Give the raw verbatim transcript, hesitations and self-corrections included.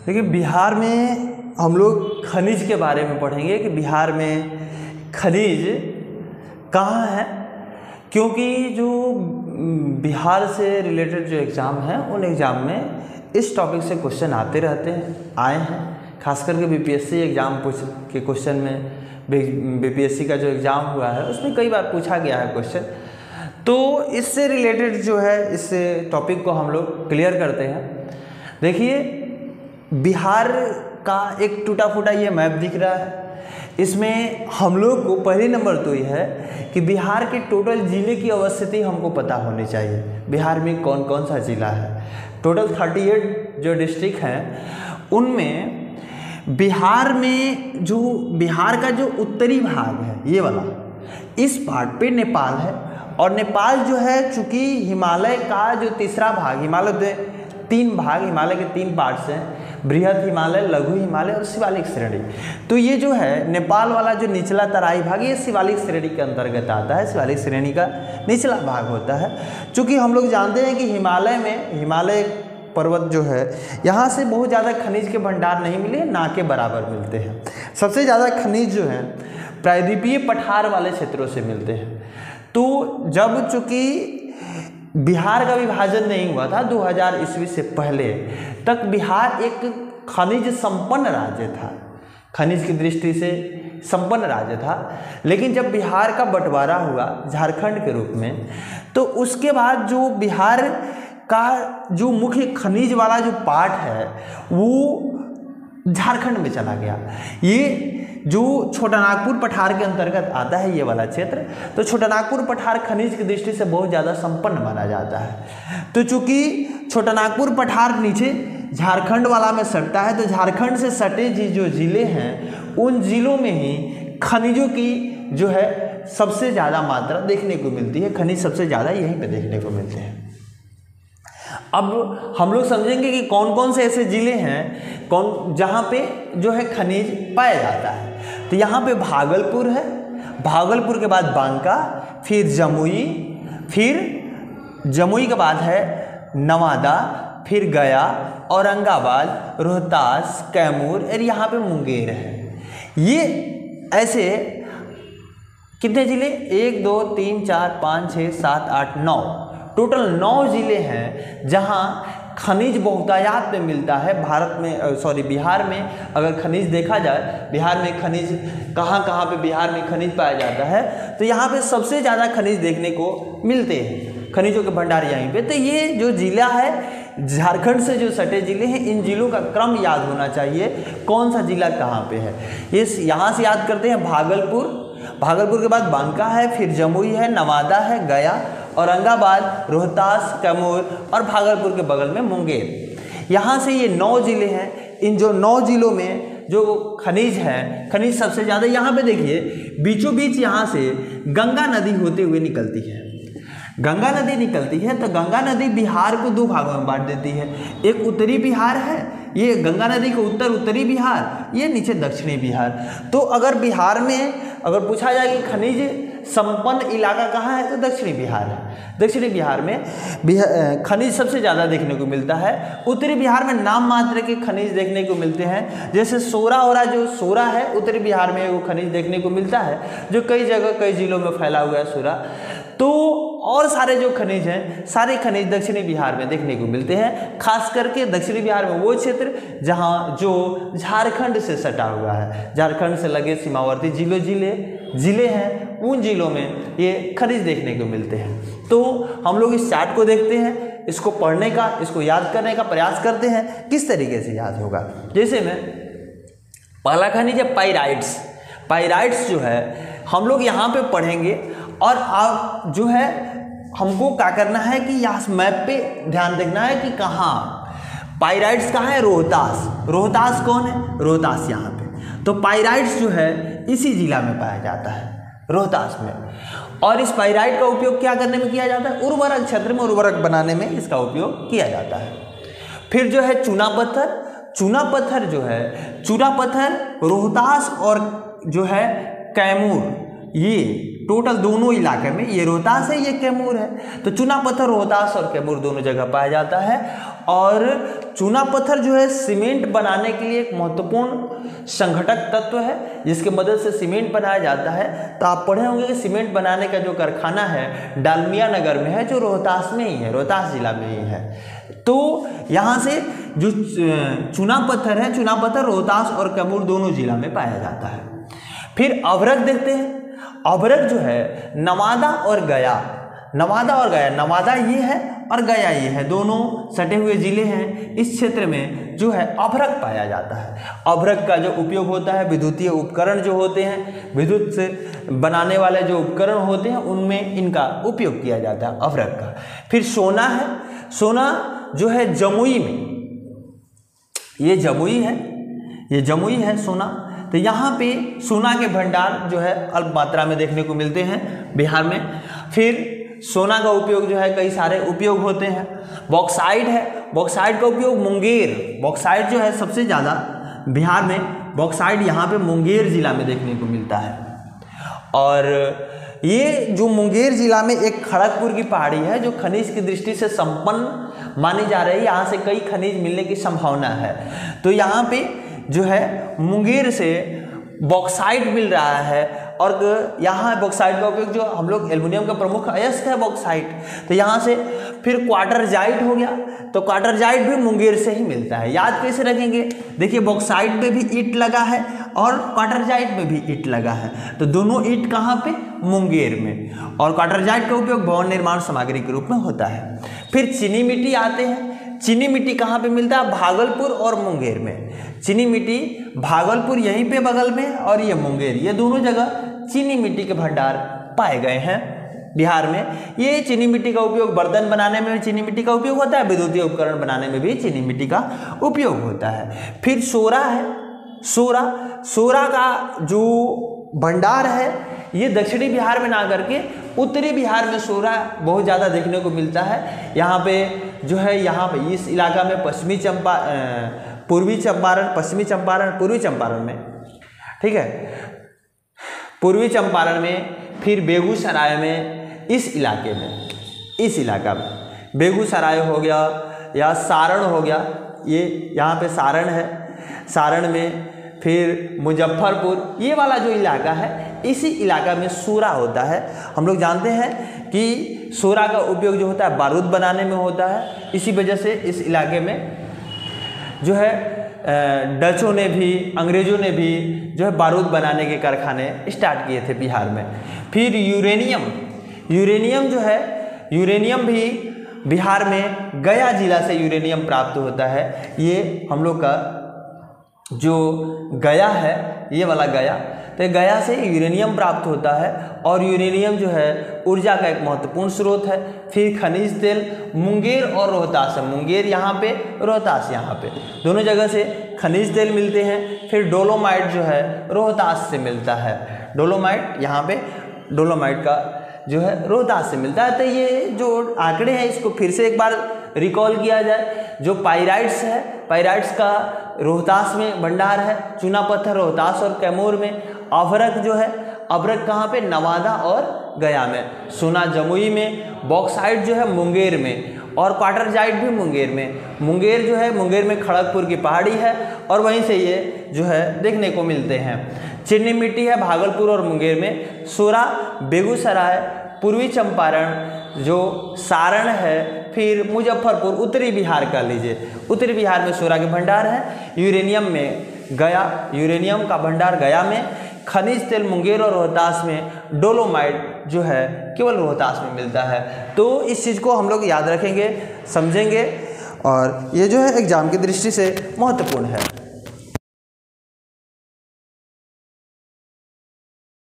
देखिए बिहार में हम लोग खनिज के बारे में पढ़ेंगे कि बिहार में खनिज कहाँ है, क्योंकि जो बिहार से रिलेटेड जो एग्ज़ाम हैं उन एग्ज़ाम में इस टॉपिक से क्वेश्चन आते रहते हैं, आए हैं। खास करके बीपीएससी एग्ज़ाम के क्वेश्चन में, बीपीएससी का जो एग्ज़ाम हुआ है उसमें कई बार पूछा गया है क्वेश्चन। तो इससे रिलेटेड जो है इस टॉपिक को हम लोग क्लियर करते हैं। देखिए बिहार का एक टूटा फूटा ये मैप दिख रहा है, इसमें हम लोग को पहले नंबर तो ये है कि बिहार के टोटल ज़िले की अवस्थिति हमको पता होनी चाहिए। बिहार में कौन कौन सा ज़िला है, टोटल अड़तीस जो डिस्ट्रिक्ट हैं उनमें बिहार में जो बिहार का जो उत्तरी भाग है ये वाला, इस पार्ट पे नेपाल है। और नेपाल जो है चूँकि हिमालय का जो तीसरा भाग, हिमालय तीन भाग, हिमालय के तीन पार्ट्स हैं, बृहद हिमालय, लघु हिमालय और शिवालिक श्रेणी। तो ये जो है नेपाल वाला जो निचला तराई भाग ये शिवालिक श्रेणी के अंतर्गत आता है, शिवालिक श्रेणी का निचला भाग होता है। चूँकि हम लोग जानते हैं कि हिमालय में, हिमालय पर्वत जो है यहाँ से बहुत ज़्यादा खनिज के भंडार नहीं मिले, ना के बराबर मिलते हैं। सबसे ज़्यादा खनिज जो है प्रायद्वीपीय पठार वाले क्षेत्रों से मिलते हैं। तो जब चूँकि बिहार का विभाजन नहीं हुआ था दो हज़ार ईस्वी से पहले तक, बिहार एक खनिज संपन्न राज्य था, खनिज की दृष्टि से संपन्न राज्य था। लेकिन जब बिहार का बंटवारा हुआ झारखंड के रूप में, तो उसके बाद जो बिहार का जो मुख्य खनिज वाला जो पार्ट है वो झारखंड में चला गया। ये जो छोटानागपुर पठार के अंतर्गत आता है ये वाला क्षेत्र, तो छोटानागपुर पठार खनिज की दृष्टि से बहुत ज़्यादा संपन्न माना जाता है। तो चूँकि छोटानागपुर पठार नीचे झारखंड वाला में सटता है, तो झारखंड से सटे जी जो ज़िले हैं उन ज़िलों में ही खनिजों की जो है सबसे ज़्यादा मात्रा देखने को मिलती है। खनिज सबसे ज़्यादा यहीं पे देखने को मिलते हैं। अब हम लोग समझेंगे कि कौन कौन से ऐसे ज़िले हैं कौन जहाँ पे जो है खनिज पाया जाता है। तो यहाँ पे भागलपुर है, भागलपुर के बाद बांका, फिर जमुई, फिर जमुई के बाद है नवादा, फिर गया, औरंगाबाद, रोहतास, कैमूर और यहाँ पे मुंगेर है। ये ऐसे कितने ज़िले, एक दो तीन चार पाँच छः सात आठ नौ, टोटल नौ ज़िले हैं जहाँ खनिज बहुतायत में मिलता है। भारत में, सॉरी बिहार में अगर खनिज देखा जाए, बिहार में खनिज कहाँ कहाँ पे बिहार में खनिज पाया जाता है, तो यहाँ पे सबसे ज़्यादा खनिज देखने को मिलते हैं, खनिजों के भंडार यहीं पे। तो ये जो ज़िला है झारखंड से जो सटे ज़िले हैं, इन ज़िलों का क्रम याद होना चाहिए, कौन सा ज़िला कहाँ पे है। ये यहाँ से याद करते हैं भागलपुर, भागलपुर के बाद बांका है, फिर जमुई है, नवादा है, गया, औरंगाबाद, रोहतास, कैमूर और भागलपुर के बगल में मुंगेर। यहाँ से ये नौ ज़िले हैं। इन जो नौ ज़िलों में जो खनिज है, खनिज सबसे ज़्यादा यहाँ पे देखिए बीचों बीच यहाँ से गंगा नदी होते हुए निकलती है। गंगा नदी निकलती है तो गंगा नदी बिहार को दो भागों में बांट देती है। एक उत्तरी बिहार है, ये गंगा नदी को उत्तर उत्तरी बिहार, ये नीचे दक्षिणी बिहार। तो अगर बिहार में अगर पूछा जाए कि खनिज संपन्न इलाका कहाँ है, तो दक्षिणी बिहार है। दक्षिणी बिहार में बिहार खनिज सबसे ज़्यादा देखने को मिलता है। उत्तरी बिहार में नाम मात्र के खनिज देखने को मिलते हैं, जैसे सोरा ओरा, जो सोरा है उत्तरी बिहार में वो खनिज देखने को मिलता है, जो कई जगह कई जिलों में फैला हुआ है सोरा। तो और सारे जो खनिज हैं, सारे खनिज दक्षिणी बिहार में देखने को मिलते हैं। खास करके दक्षिणी बिहार में वो क्षेत्र जहाँ जो झारखंड से सटा हुआ है, झारखंड से लगे सीमावर्ती जिलों जिले जिले हैं, उन जिलों में ये खनिज देखने को मिलते हैं। तो हम लोग इस चार्ट को देखते हैं, इसको पढ़ने का, इसको याद करने का प्रयास करते हैं, किस तरीके से याद होगा। जैसे में पहला खनिज है पाइराइट्स। पाइराइट्स जो है हम लोग यहाँ पे पढ़ेंगे, और आप जो है हमको क्या करना है कि यहाँ मैप पे ध्यान देखना है कि कहाँ पाइराइट्स कहाँ है। रोहतास, रोहतास कौन है, रोहतास यहाँ पे। तो पाइराइट्स जो है इसी जिला में पाया जाता है, रोहतास में। और इस पाइराइट का उपयोग क्या करने में किया जाता है, उर्वरक क्षेत्र में उर्वरक बनाने में इसका उपयोग किया जाता है। फिर जो है चूना पत्थर, चूना पत्थर जो है, चूना पत्थर रोहतास और जो है कैमूर, ये टोटल दोनों इलाके में, ये रोहतास है ये कैमूर है, तो चूना पत्थर रोहतास और कैमूर दोनों जगह पाया जाता है। और चूना पत्थर जो है सीमेंट बनाने के लिए एक महत्वपूर्ण संघटक तत्व है, जिसकी मदद से सीमेंट बनाया जाता है। तो आप पढ़े होंगे कि सीमेंट बनाने का जो कारखाना है डालमिया नगर में है, जो रोहतास में ही है, रोहतास जिला में ही है। तो यहाँ से जो चूना पत्थर है, चूना पत्थर रोहतास और कैमूर दोनों जिला में पाया जाता है। फिर अभ्रक देखते हैं। अभ्रक जो है नवादा और गया, नवादा और गया, नवादा ये है और गया ये है, दोनों सटे हुए जिले हैं। इस क्षेत्र में जो है अभ्रक पाया जाता है। अभ्रक का जो उपयोग होता है, विद्युतीय उपकरण जो होते हैं, विद्युत से बनाने वाले जो उपकरण होते हैं उनमें इनका उपयोग किया जाता है अभ्रक का। फिर सोना है। सोना जो है जमुई में, ये जमुई है, ये जमुई है सोना। तो यहाँ पे सोना के भंडार जो है अल्प मात्रा में देखने को मिलते हैं बिहार में। फिर सोना का उपयोग जो है कई सारे उपयोग होते हैं। बॉक्साइट है। बॉक्साइट का उपयोग मुंगेर, बॉक्साइट जो है सबसे ज़्यादा बिहार में बॉक्साइट यहाँ पे मुंगेर जिला में देखने को मिलता है। और ये जो मुंगेर जिला में एक खड़गपुर की पहाड़ी है जो खनिज की दृष्टि से संपन्न मानी जा रही है, यहाँ से कई खनिज मिलने की संभावना है। तो यहाँ पे जो है मुंगेर से बॉक्साइट मिल रहा है। और यहाँ बॉक्साइट का उपयोग जो हम लोग एल्युमिनियम का प्रमुख अयस्क है बॉक्साइट, तो यहाँ से फिर क्वार्टरजाइट हो गया। तो क्वार्टरजाइट भी मुंगेर से ही मिलता है। याद कैसे रखेंगे? देखिए बॉक्साइट में भी ईंट लगा है और क्वार्टरजाइट में भी ईंट लगा है, तो दोनों ईंट कहाँ पे? मुंगेर में। और क्वार्टरजाइट का उपयोग भवन निर्माण सामग्री के रूप में होता है। फिर चीनी मिट्टी आते हैं। चीनी मिट्टी कहाँ पे मिलता है? भागलपुर और मुंगेर में। चीनी मिट्टी भागलपुर यहीं पे बगल में और ये मुंगेर, ये दोनों जगह चीनी मिट्टी के भंडार पाए गए हैं बिहार में। ये चीनी मिट्टी का उपयोग बर्तन बनाने में भी चीनी मिट्टी का उपयोग होता है, विद्युतीय उपकरण बनाने में भी चीनी मिट्टी का उपयोग होता है। फिर सोरा है। सोरा, सोरा का जो भंडार है ये दक्षिणी बिहार में ना करके उत्तरी बिहार में सोरा बहुत ज़्यादा देखने को मिलता है। यहाँ पे जो है यहाँ पे इस इलाका में पश्चिमी चंपा पूर्वी चंपारण, पश्चिमी चंपारण, पूर्वी चंपारण में, ठीक है, पूर्वी चंपारण में, फिर बेगूसराय में, इस इलाके में, इस इलाका में बेगूसराय हो गया या सारण हो गया, ये यहाँ पे सारण है, सारण में, फिर मुजफ्फरपुर, ये वाला जो इलाका है इसी इलाका में सोरा होता है। हम लोग जानते हैं कि सोरा का उपयोग जो होता है बारूद बनाने में होता है। इसी वजह से इस इलाके में जो है डचों ने भी, अंग्रेज़ों ने भी जो है बारूद बनाने के कारखाने स्टार्ट किए थे बिहार में। फिर यूरेनियम, यूरेनियम जो है, यूरेनियम भी बिहार में गया जिला से यूरेनियम प्राप्त होता है। ये हम लोग का जो गया है, ये वाला गया, तो गया से यूरेनियम प्राप्त होता है और यूरेनियम जो है ऊर्जा का एक महत्वपूर्ण स्रोत है। फिर खनिज तेल मुंगेर और रोहतास है, मुंगेर यहाँ पे, रोहतास यहाँ पे, दोनों जगह से खनिज तेल मिलते हैं। फिर डोलोमाइट जो है रोहतास से मिलता है, डोलोमाइट यहाँ पे, डोलोमाइट का जो है रोहतास से मिलता है। तो ये जो आंकड़े हैं इसको फिर से एक बार रिकॉल किया जाए। जो पाइराइट्स है, पाइराइट्स का रोहतास में भंडार है, चूना पत्थर रोहतास और कैमूर में, अभ्रक जो है, अभ्रक कहाँ पे? नवादा और गया में, सोना जमुई में, बॉक्साइट जो है मुंगेर में और क्वार्टरजाइट भी मुंगेर में। मुंगेर जो है, मुंगेर में खड़गपुर की पहाड़ी है और वहीं से ये जो है देखने को मिलते हैं। चीनी मिट्टी है भागलपुर और मुंगेर में। सोरा बेगूसराय, पूर्वी चंपारण जो सारण है, फिर मुजफ्फरपुर, उत्तरी बिहार का लीजिए, उत्तरी बिहार में सोरा के भंडार है। यूरेनियम में गया, यूरेनियम का भंडार गया में। खनिज तेल मुंगेर और रोहतास में। डोलोमाइट जो है केवल रोहतास में मिलता है। तो इस चीज़ को हम लोग याद रखेंगे, समझेंगे और ये जो है एग्जाम की दृष्टि से महत्वपूर्ण है।